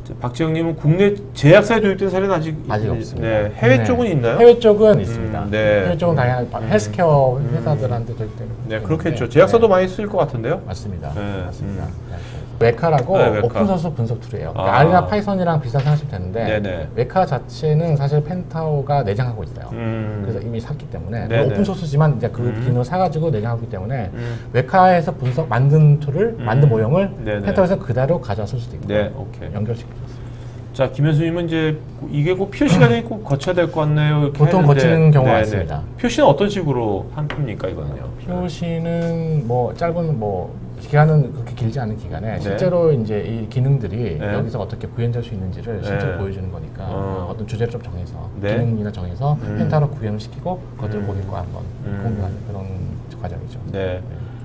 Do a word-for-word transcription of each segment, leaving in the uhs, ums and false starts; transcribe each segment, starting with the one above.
박지영님은 국내 제약사에 도입된 사례는 아직 아직 없습니다. 네, 해외 네. 쪽은 있나요? 해외 쪽은 있습니다. 음, 네. 해외 쪽은 다양한 음. 헬스케어 회사들한테 도입되는. 네, 그렇겠죠. 제약사도 네. 많이 쓰일 것 같은데요. 맞습니다. 네. 맞습니다. 음. 네. 웨카라고 네, 웨카. 오픈소스 분석 툴이에요. 아. 그러니까 R이나 파이썬이랑 비슷한 생각하시면 되는데 네네. 웨카 자체는 사실 펜타오가 내장하고 있어요. 음. 그래서 이미 샀기 때문에 네네. 오픈소스지만 이제 그 음. 기능을 사가지고 내장하기 때문에 음. 웨카에서 분석 만든 툴을 음. 만든 모형을 네네. 펜타오에서 그대로 가져와 쓸 수도 있고 네, 오케이. 연결시켜줬어요. 자, 김현수님은 이제 이게 꼭 표시가 되고 꼭 거쳐야 될 것 같네요. 이렇게 보통 했는데. 거치는 경우가 네네. 많습니다. 표시는 어떤 식으로 한 겁니까 이거는요? 표시는 뭐 짧은 뭐 기간은 그렇게 길지 않은 기간에 네. 실제로 이제 이 기능들이 네. 여기서 어떻게 구현될 수 있는지를 실제로 네. 보여주는 거니까 어. 어떤 주제를 좀 정해서 네. 기능이나 정해서 음. 펜타로 구현을 시키고 그것들을 음. 고객과 한번 음. 공유하는 그런 과정이죠. 네.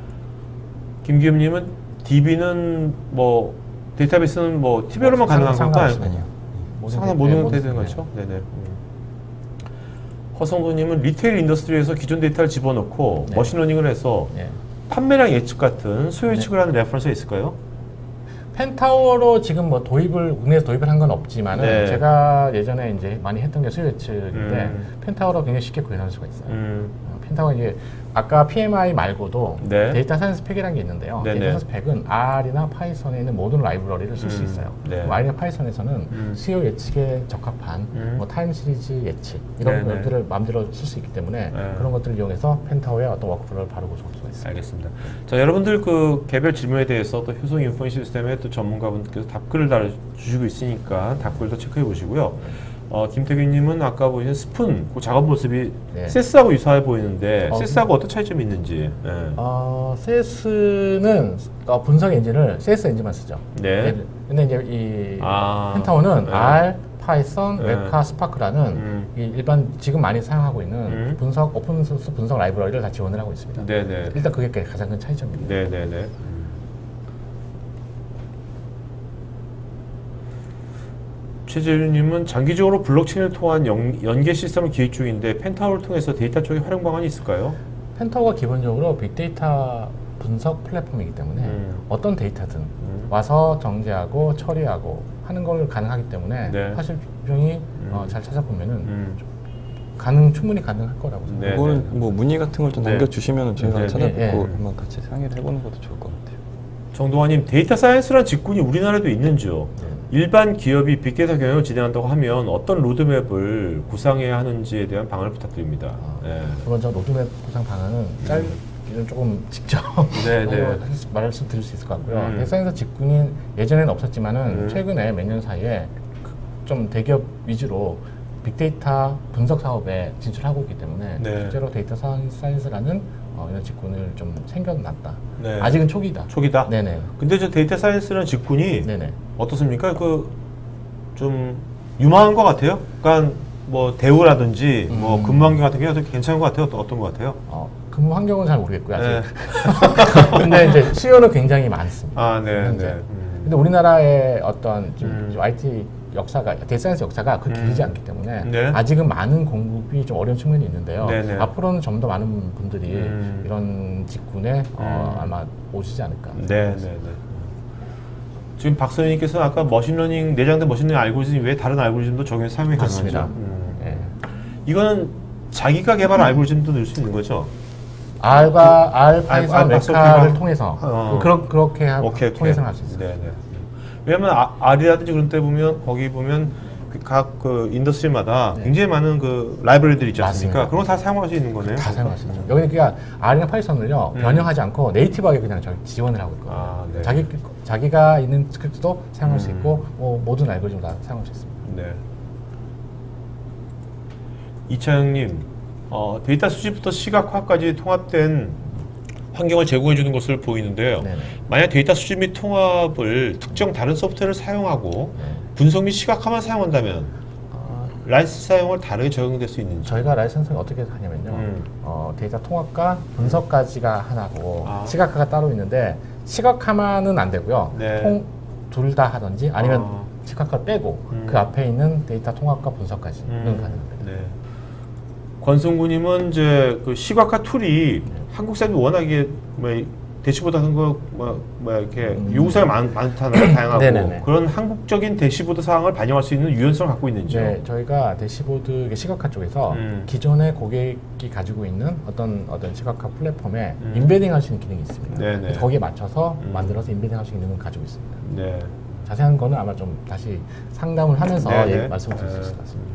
김기현님은 디비는 뭐 데이터베이스는 뭐 티비로만 가능한 건가? 아니요. 상상 모든 되는 거죠. 네네. 음. 허성도님은 리테일 인더스트리에서 기존 데이터를 집어넣고 네. 머신러닝을 해서 네. 판매량 예측 같은 수요 예측을 네. 하는 레퍼런스가 있을까요? 펜타워로 지금 뭐 도입을 국내에서 도입을 한 건 없지만은 네. 제가 예전에 이제 많이 했던 게 수요 예측인데 음. 펜타워로 굉장히 쉽게 구현할 수가 있어요. 음. 어, 펜타워 이제 아까 피엠아이 말고도 네. 데이터 사이언스 팩이라는 게 있는데요. 네네. 데이터 사이언스 팩은 R이나 파이썬에 있는 모든 라이브러리를 쓸 수 음. 있어요. 네. 그럼 R이나 파이썬에서는 음. 수요 예측에 적합한 음. 뭐 타임 시리즈 예측 이런 네네. 것들을 마음대로 쓸 수 있기 때문에 네. 그런 것들을 이용해서 펜타워의 어떤 워크플로우를 바르고 줄 수가 있어요. 알겠습니다. 자, 여러분들 그 개별 질문에 대해서 또 효성 인포메이션 시스템의 또 전문가분께서 답글을 달아주시고 있으니까 답글도 체크해 보시고요. 어, 김태균님은 아까 보신 스푼 그 작업 모습이 네. 세스하고 유사해 보이는데 어, 세스하고 어떤 차이점이 있는지. 네. 어, 씨에스는 어, 분석 엔진을 씨에스 엔진만 쓰죠. 네. 근데 이제 이 아, 펜타워는 네. R, 파이썬, 네. 웨카, 스파크라는 음. 이 일반 지금 많이 사용하고 있는 음. 분석 오픈소스 분석 라이브러리를 다 지원을 하고 있습니다. 네네. 일단 그게 가장 큰 차이점입니다. 네네네. 최재윤님은 장기적으로 블록체인을 통한 연, 연계 시스템을 기획 중인데 펜타워를 통해서 데이터 쪽에 활용 방안이 있을까요? 펜타워가 기본적으로 빅데이터 분석 플랫폼이기 때문에 음. 어떤 데이터든 음. 와서 정제하고 처리하고 하는 걸 가능하기 때문에 네. 사실 분명히 음. 어, 잘 찾아보면은 음. 가능 충분히 가능할 거라고 생각합니다. 네. 그거는 뭐 문의 같은 걸 좀 네. 남겨주시면 저희가 네, 네, 찾아보고 네, 네. 한번 같이 상의를 해보는 것도 좋을 것 같아요. 정동환님, 데이터 사이언스란 직군이 우리나라에도 있는지요? 네. 일반 기업이 빅데이터 경영을 진행한다고 하면 어떤 로드맵을 구상해야 하는지에 대한 방안을 부탁드립니다. 아, 네. 그건 로드맵 구상 방안은 짧 이런 조금 직접 네, 네. 말씀드릴 수 있을 것 같고요. 음. 데이터 사이언스 직군이 예전에는 없었지만은 음. 최근에 몇 년 사이에 그- 좀 대기업 위주로 빅데이터 분석 사업에 진출하고 있기 때문에 네. 실제로 데이터 사이언스라는 어, 이런 직군을 좀 생겨났다. 네. 아직은 초기다. 초기다? 네네. 근데 저 데이터 사이언스라는 직군이 네네. 어떻습니까? 그 좀 유망한 것 같아요. 그러니까 뭐 대우라든지 뭐 음. 근무 환경 같은 게 아주 괜찮은 것 같아요. 어떤 것 같아요? 어, 근무 환경은 잘 모르겠고요. 아직. 네. 근데 이제 수요는 굉장히 많습니다. 아, 네, 현재. 네. 음. 근데 우리나라의 어떤 좀 음. 좀 아이티 역사가 데이터 사이언스 역사가 그렇게 음. 길지 않기 때문에 네. 아직은 많은 공급이 좀 어려운 측면이 있는데요. 네네. 앞으로는 좀 더 많은 분들이 음. 이런 직군에 어, 음. 아마 오시지 않을까. 네, 네, 네. 지금 박선희님께서 아까 머신러닝 내장된 머신러닝 알고리즘 외에 다른 알고리즘도 적용해서 사용이 가능하죠. 맞습니다. 음. 예. 이거는 자기가 개발한 알고리즘도 넣을 수 있는 거죠. R과 R, 아, 파이썬, 아, 웨카를 소프트웨어. 통해서 어. 그러, 그렇게 하, 오케이, 오케이. 통해서 할 수 있어요. 네, 네. 왜냐면 아, R이라든지 그런 때 보면 거기 보면 각 그 인더스트리마다 네. 굉장히 많은 그 라이브러리들이 있지 않습니까? 맞습니다. 그런 거 다 사용할 수 있는 거네요. 다 사용할 수 있죠. 여기는 그러니까 R이나 파이썬을요 음. 변형하지 않고 네이티브하게 그냥 저 지원을 하고 있거든요. 아, 네. 자기 자기가 있는 스크립트도 사용할 수 음. 있고 뭐 모든 알고리즘 다 사용할 수 있습니다. 네. 이차영님, 어, 데이터 수집부터 시각화까지 통합된 환경을 제공해 주는 것을 보이는데요. 네네. 만약 데이터 수집 및 통합을 특정 다른 소프트웨어를 사용하고 네. 분석 및 시각화만 사용한다면 어, 라이센스 사용을 다르게 적용될 수 있는지. 저희가 라이선스를 어떻게 하냐면요. 음. 어, 데이터 통합과 분석까지가 하나고 아. 시각화가 따로 있는데 시각화만은 안 되고요. 네. 둘 다 하든지 아니면 아. 시각화 빼고 음. 그 앞에 있는 데이터 통합과 분석까지는 음, 가능합니다. 네. 권성구님은 이제 그 시각화 툴이 네. 한국 사람이 워낙에 뭐 대시보드 같은 거 뭐, 뭐 이렇게 음. 요구사항이 많, 많잖아요. 다양하고 네네네. 그런 한국적인 대시보드 사항을 반영할 수 있는 유연성을 갖고 있는지요? 네, 저희가 대시보드 시각화 쪽에서 음. 기존의 고객이 가지고 있는 어떤 어떤 시각화 플랫폼에 음. 인베딩 할 수 있는 기능이 있습니다. 네네. 그래서 거기에 맞춰서 음. 만들어서 인베딩 할 수 있는 걸 가지고 있습니다. 네. 자세한 거는 아마 좀 다시 상담을 하면서 네네. 예, 말씀을 드릴 수 네. 있을 것 같습니다.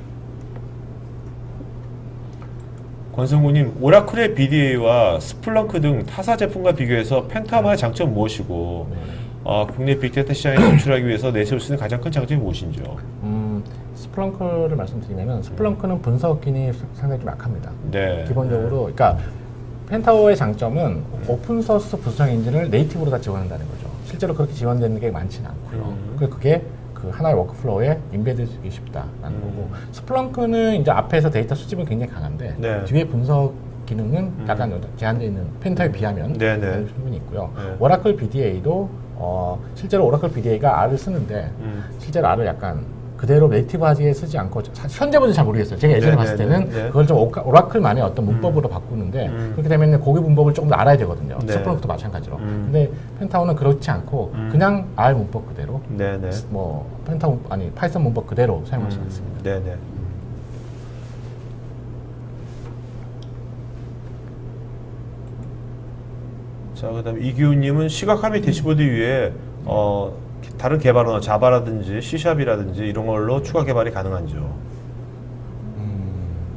권성구님, 오라클의 비디에이와 스플렁크 등 타사 제품과 비교해서 펜타만의 장점은 무엇이고 네. 어, 국내 빅데이터 시장에 진출하기 위해서 내세울 수 있는 가장 큰 장점이 무엇인지요? 음, 스플렁크를 말씀드리면 스플렁크는 분석 기능이 상당히 좀 약합니다. 네. 기본적으로, 그러니까 펜타워의 장점은 오픈소스 분석 엔진을 네이티브로 다 지원한다는 거죠. 실제로 그렇게 지원되는 게 많지는 않고요. 음. 그래서 그게 그 하나의 워크플로우에 인베드되기 쉽다라는 음. 거고, 스플렁크는 이제 앞에서 데이터 수집은 굉장히 강한데 네. 뒤에 분석 기능은 음. 약간 제한되어 있는 펜타에 비하면 네네. 충분히 있고요. 네. 오라클 비디에이도 어, 실제로 오라클 비디에이가 R을 쓰는데 음. 실제로 R을 약간 그대로 네이티브하게 쓰지 않고 사- 현재분은 잘 모르겠어요. 제가 예전에 네네네. 봤을 때는 네. 그걸 좀 오카- 오라클만의 어떤 문법으로 바꾸는데 음. 그렇게 되면 고객 문법을 조금 더 알아야 되거든요. 네. 스플렁크도 마찬가지로. 음. 근데 펜타워는 그렇지 않고 음. 그냥 R 문법 그대로 네네. 뭐 펜타워 아니 파이썬 문법 그대로 사용할 수 음. 있습니다. 네네. 자, 그다음에 이기훈님은 시각화 및 대시보드 위에 어, 다른 개발어나 자바라든지 C샵이라든지 이런 걸로 추가 개발이 가능한지요? 음.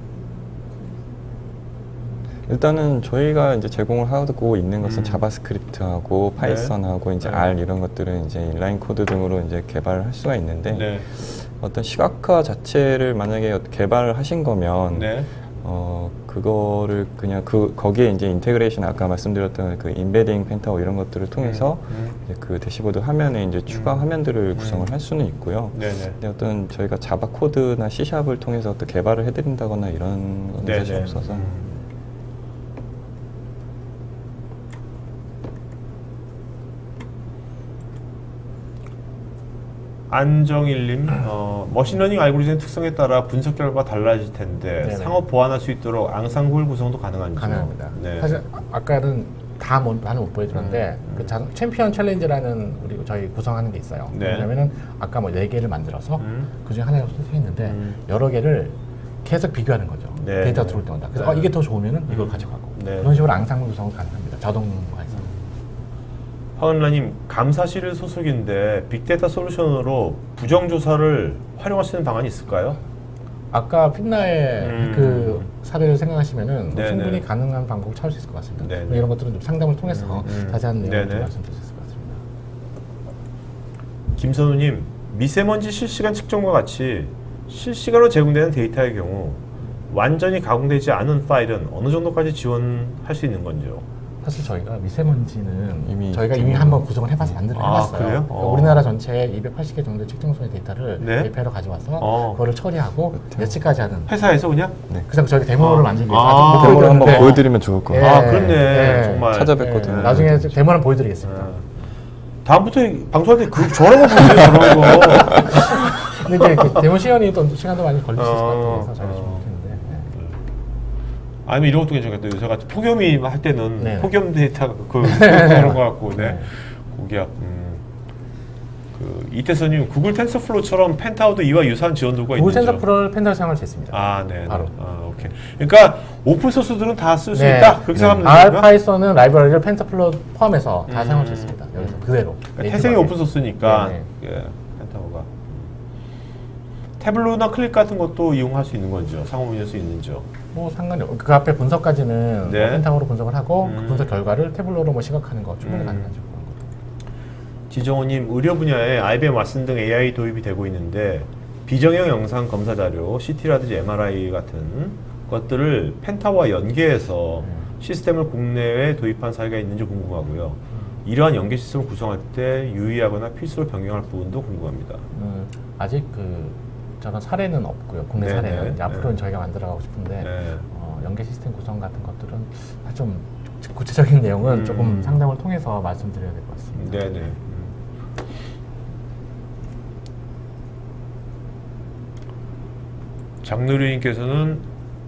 일단은 저희가 이제 제공을 하고 있는 것은 음. 자바스크립트하고 파이썬하고 이제 네. R 이런 것들은 이제 인라인 코드 등으로 이제 개발을 할 수가 있는데 네. 어떤 시각화 자체를 만약에 개발을 하신 거면 네. 어 그거를 그냥 그 거기에 이제 인테그레이션 아까 말씀드렸던 그 인베딩 펜타워 이런 것들을 통해서 음. 이제 그 대시보드 화면에 이제 추가 음. 화면들을 구성을 할 수는 있고요. 네네. 근데 어떤 저희가 자바 코드나 C샵을 통해서 어떤 개발을 해드린다거나 이런 건 사실 네네. 없어서 음. 안정일님, 어, 머신러닝 알고리즘 특성에 따라 분석 결과가 달라질 텐데 네네. 상호 보완할 수 있도록 앙상블 구성도 가능한지요? 가능합니다. 네. 사실 아- 아까는 다 못, 다는 못 보여드렸는데 음, 음. 그 자- 챔피언 챌린지라는 우리 저희 구성하는 게 있어요. 네. 왜냐면은 아까 뭐 네 개를 만들어서 음. 그 중에 하나를 선택했는데 음. 여러 개를 계속 비교하는 거죠. 네. 데이터가 들어올 때마다. 그래서 네. 어, 이게 더 좋으면은 이걸 가져가고 네. 그런 식으로 앙상블 구성은 가능합니다. 자동화해서. 황은라님, 감사실 소속인데 빅데이터 솔루션으로 부정조사를 활용할 수 있는 방안이 있을까요? 아까 핀나의 음. 그 사례를 생각하시면은 네네. 충분히 가능한 방법을 찾을 수 있을 것 같습니다. 네네. 이런 것들은 좀 상담을 통해서 음, 음. 자세한 내용을 좀 네네. 말씀드릴 수 있을 것 같습니다. 김선우님, 미세먼지 실시간 측정과 같이 실시간으로 제공되는 데이터의 경우 완전히 가공되지 않은 파일은 어느 정도까지 지원할 수 있는 건지요? 사실 저희가 미세먼지는 이미 저희가 이미 있군요. 한번 구성을 해봐서 만들어 아, 해봤어요. 그래요? 그러니까 어. 우리나라 전체 이백팔십 개 정도의 측정소의 데이터를 네? 에이피아이로 가져와서 어. 그거를 처리하고 그렇죠. 예측까지 하는. 회사에서 그냥? 그래서 저희가 데모를 아. 만들기 위해서 아. 아직 못 데모를 한번 보여드렸는데 보여드리면 좋을 것 예. 같아요. 아, 그렇네. 예. 정말. 찾아뵙거든요. 예, 나중에 데모 한번 보여드리겠습니다. 아. 다음부터 방송할 때 그 저런 거 보세요, 저런 거. 근데 이제 그 데모 시연이 또 시간도 많이 걸릴 수 있을 것 어. 같아서 저희가 좀 어. 못했는데. 예. 아니면 이런 것도 괜찮겠다. 요새 같이 폭염이 할 때는 네. 폭염 데이터 그 그런 거 같고, 네. 네. 고기야. 음. 그 이태선님, 구글 텐서플로우처럼 펜타워도 이와 유사한 지원도가 구글 있는지요? 텐서플로우를 펜더를 사용할 수 있습니다. 아, 네. 바로. 아, 오케이. 그러니까 오픈 소스들은 다 쓸 수 네. 있다. 그렇게 생각하면 R, 됩니까? 파이썬은 라이브러리를 펜터플로우 포함해서 다 음. 사용할 수 있습니다. 여기서 그대로. 그러니까 태생이 오픈 소스니까 네, 예, 펜타워가. 태블로나 클릭 같은 것도 이용할 수 있는 건죠. 상호 운영할 수 있는지요. 뭐 상관이 없고 그 앞에 분석까지는 네. 뭐 펜타워로 분석을 하고 음. 그 분석 결과를 태블로로 뭐 시각하는 거 충분히 음. 가능하죠. 지정호님, 의료 분야에 아이비엠 왓슨 등 에이아이 도입이 되고 있는데 비정형 영상 검사 자료, 씨티라든지 엠알아이 같은 것들을 펜타워와 연계해서 음. 시스템을 국내에 도입한 사례가 있는지 궁금하고요. 이러한 연계 시스템을 구성할 때 유의하거나 필수로 변경할 부분도 궁금합니다. 음, 아직 그 저런 사례는 없고요. 국내 네네. 사례는 이제 앞으로는 네. 저희가 만들어가고 싶은데 네. 어, 연계 시스템 구성 같은 것들은 좀 구체적인 내용은 음. 조금 상담을 통해서 말씀드려야 될 것 같습니다. 네네. 음. 장누리님께서는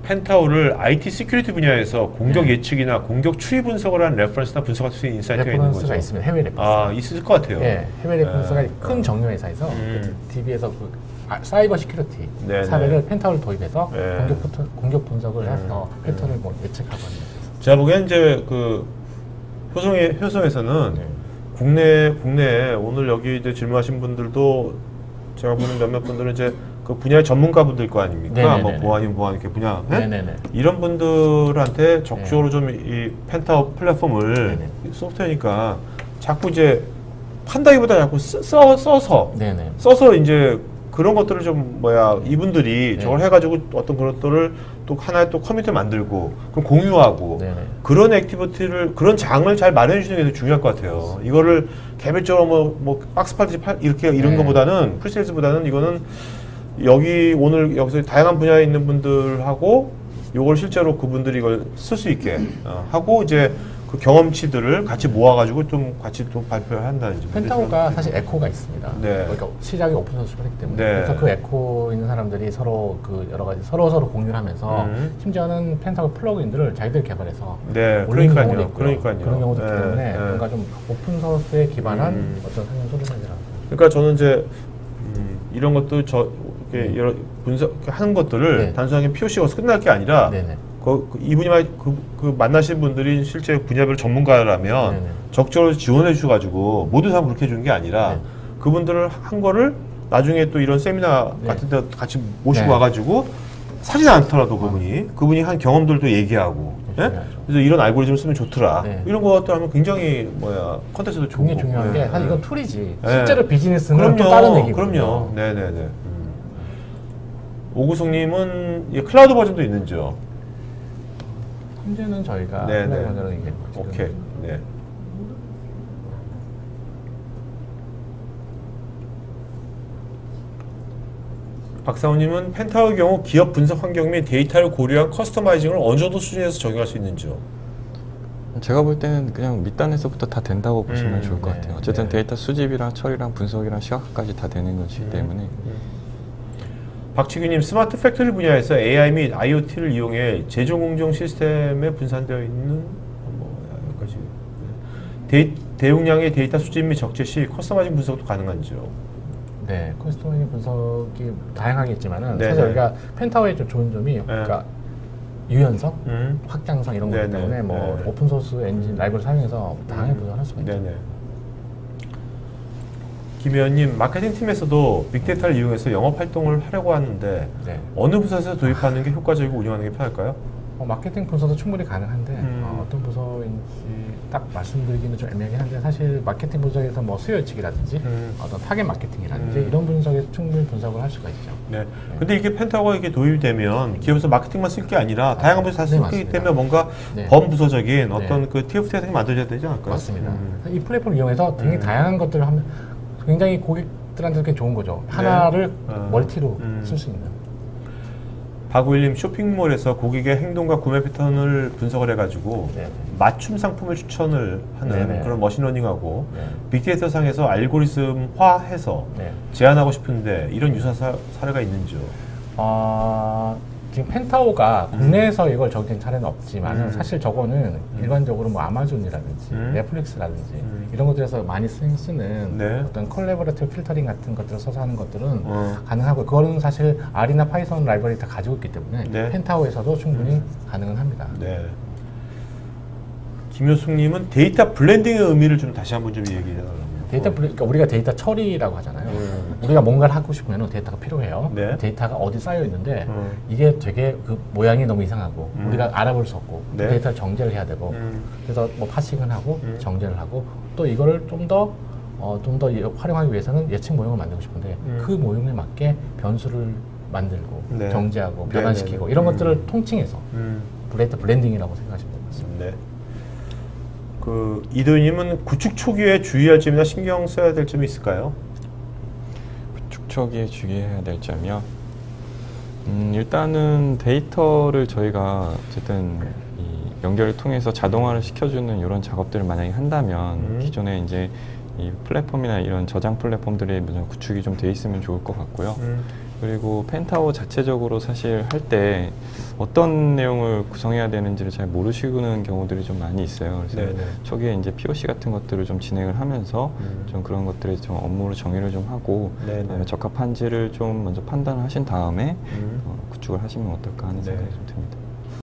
펜타오를 아이티 시큐리티 분야에서 공격 네. 예측이나 공격 추이 분석을 한 레퍼런스나 분석할 수 있는 인사이트가 있는 거죠. 레퍼런스가 있습니다. 해외 레퍼런스. 아, 있을 것 같아요. 예, 해외 레퍼런스가 네. 큰 정유 회사에서 음. 디비에서 그 아, 사이버 시큐리티 네, 사례를 네. 펜타오를 도입해서 네. 공격, 포트, 공격 분석을 음. 해서 패턴을 뭐 예측하거든요. 제가 보기엔 이제 그 효성의 효성에서는 네. 국내 국내에 오늘 여기 이제 질문하신 분들도 제가 보는 몇몇 분들은 이제 그 분야의 전문가분들 거 아닙니까? 네네네네. 뭐 보안인 보안 이렇게 분야 네? 네네네. 이런 분들한테 적극적으로 좀 이 펜타오 플랫폼을 네네. 소프트웨어니까 자꾸 이제 판다기보다 자꾸 쓰, 써, 써서 네네. 써서 이제 그런 것들을 좀 뭐야 이분들이 네. 저걸 해가지고 어떤 그런 것들을 또 하나의 또 커뮤니티 만들고 그럼 공유하고 네네. 그런 액티비티를 그런 장을 잘 마련해 주는 게 되게 중요할 것 같아요. 이거를 개별적으로 뭐, 뭐 박스 팔듯이 팔 이렇게 이런 네. 거보다는 프리세일즈보다는 이거는 여기 오늘 여기서 다양한 분야에 있는 분들하고 이걸 실제로 그분들이 이걸 쓸 수 있게 어, 하고 이제 그 경험치들을 같이 모아가지고 좀 같이 또 발표한다든지. 펜타오가 사실 에코가 있습니다. 네. 그러니까 시작이 오픈소스가 했기 때문에 네. 그래서 그 에코 있는 사람들이 서로 그 여러 가지 서로 서로 공유를 하면서 음. 심지어는 펜타오 플러그인들을 자기들 개발해서 네, 올리는 그러니까요. 경우도 있고요. 그러니까요. 그런 경우도 있기 네, 때문에 네. 뭔가 좀 오픈소스에 기반한 음. 어떤 상용 솔루션이라고. 그러니까 저는 이제 음, 이런 것도 저 이렇게 네. 여러 분석 하는 것들을 네. 단순하게 피오씨가 끝날 게 아니라 네네. 그, 그 이분이 말- 그, 그 만나신 분들이 실제 분야별 전문가라면 네네. 적극적으로 지원해 주셔가지고 모두 다 그렇게 해주는 게 아니라 네. 그분들을 한 거를 나중에 또 이런 세미나 네. 같은 데 같이 모시고 네. 와가지고 사진 않더라도 그분이 그분이 한 경험들도 얘기하고 예? 중요하죠. 그래서 이런 알고리즘을 쓰면 좋더라 네. 이런 것들 하면 굉장히 뭐야 컨텐츠도 좋고 굉장히 중요한 게 네. 사실 이건 툴이지 네. 실제로 비즈니스는 그럼요, 또 다른 얘기거든요. 그럼요. 네네네. 음. 오구숙님은 이 클라우드 버전도 있는지요? 현재는 저희가 네, 플랫 네. 버전을 얘기하는 거죠. 오케이. 네. 박사우님은 펜타오의 경우 기업 분석 환경 및 데이터를 고려한 커스터마이징을 어느 정도 수준에서 적용할 수 있는지요? 제가 볼 때는 그냥 밑단에서부터 다 된다고 보시면 음, 좋을 것 네, 같아요. 어쨌든 네. 데이터 수집이랑 처리랑 분석이랑 시각화까지 다 되는 것이기 음. 때문에 박치규님, 스마트 팩토리 분야에서 에이아이 및 아이오티를 이용해 제조 공정 시스템에 분산되어 있는 뭐 여기까지 데, 대용량의 데이터 수집 및 적재 시 커스터마이징 분석도 가능한지요? 네, 커스터마이징 분석이 다양하겠지만은 네, 사실 네. 우리가 펜타오의 좀 좋은 점이 그러니까 유연성, 음. 확장성 이런 것 네, 네. 때문에 뭐 네. 오픈 소스 엔진 라이브를 사용해서 다양하게 분석할 수가 있죠. 네네. 김 의원님, 마케팅 팀에서도 빅데이터를 이용해서 영업 활동을 하려고 하는데 네. 어느 부서에서 도입하는 게 효과적이고 운영하는 게 편할까요? 어, 마케팅 부서도 충분히 가능한데 음. 어, 어떤 부서인지 딱 말씀드리기는 좀 애매하긴 한데 사실 마케팅 분석에서 뭐 수요 예측이라든지 음. 어떤 타겟 마케팅이라든지 음. 이런 분석에 충분히 분석을 할 수가 있죠. 네. 근데 이게 펜타고가 이게 도입이 되면 기업에서 마케팅만 쓸 게 아니라 다양한 부서 다 네, 쓸 거기 맞습니다. 때문에 뭔가 네. 범부서적인 어떤 네. 그 티에프티 같은 게 만들어져야 되지 않을까요? 맞습니다. 음. 이 플랫폼을 이용해서 굉장히 음. 다양한 것들을 하면 굉장히 고객들한테 꽤 좋은 거죠. 하나를 어. 멀티로 음. 쓸 수 있는. 박우일님, 쇼핑몰에서 고객의 행동과 구매 패턴을 분석을 해가지고 네. 맞춤 상품을 추천을 하는 네네. 그런 머신러닝하고 네. 빅데이터 상에서 알고리즘화해서 네. 제안하고 싶은데 이런 유사 사, 사례가 있는지요? 어, 지금 펜타오가 국내에서 이걸 적용한 사례는 없지만 음. 사실 저거는 일반적으로 뭐 아마존이라든지 음. 넷플릭스라든지 음. 이런 것들에서 많이 쓰, 쓰는 네. 어떤 컬래버레이티브 필터링 같은 것들을 써서 하는 것들은 어. 가능하고 그거는 사실 R이나 파이썬 라이브러리 다 가지고 있기 때문에 네. 펜타오에서도 충분히 가능은 합니다. 네. 김효숙님은 데이터 블렌딩의 의미를 좀 다시 한번 좀 얘기해 달라고. 데이터 블 그러니까 우리가 데이터 처리라고 하잖아요. 음. 우리가 뭔가를 하고 싶으면 데이터가 필요해요. 네. 데이터가 어디 쌓여 있는데 음. 이게 되게 그 모양이 너무 이상하고 음. 우리가 알아볼 수 없고 네. 데이터를 정제를 해야 되고 음. 그래서 뭐 파싱을 하고 음. 정제를 하고 또 이거를 좀 더 어, 좀 더 활용하기 위해서는 예측 모형을 만들고 싶은데 음. 그 모형에 맞게 변수를 만들고 네. 정제하고 네, 변환시키고 네, 네. 이런 음. 것들을 통칭해서 음. 데이터 블렌딩이라고 생각하시면 될 것 같습니다. 네. 그 이도희님은 구축 초기에 주의할 점이나 신경 써야 될 점이 있을까요? 구축 초기에 주의해야 될 점이요. 음, 일단은 데이터를 저희가 어쨌든 이 연결을 통해서 자동화를 시켜주는 이런 작업들을 만약에 한다면 음. 기존에 이제 이 플랫폼이나 이런 저장 플랫폼들이 무슨 구축이 좀 돼 있으면 좋을 것 같고요. 음. 그리고 펜타워 자체적으로 사실 할 때 어떤 내용을 구성해야 되는지를 잘 모르시는 경우들이 좀 많이 있어요. 그래서 네네. 초기에 이제 피오씨 같은 것들을 좀 진행을 하면서 음. 좀 그런 것들에 좀 업무를 정의를 좀 하고 네네. 그다음에 적합한지를 좀 먼저 판단을 하신 다음에 음. 어, 구축을 하시면 어떨까 하는 네. 생각이 좀 듭니다.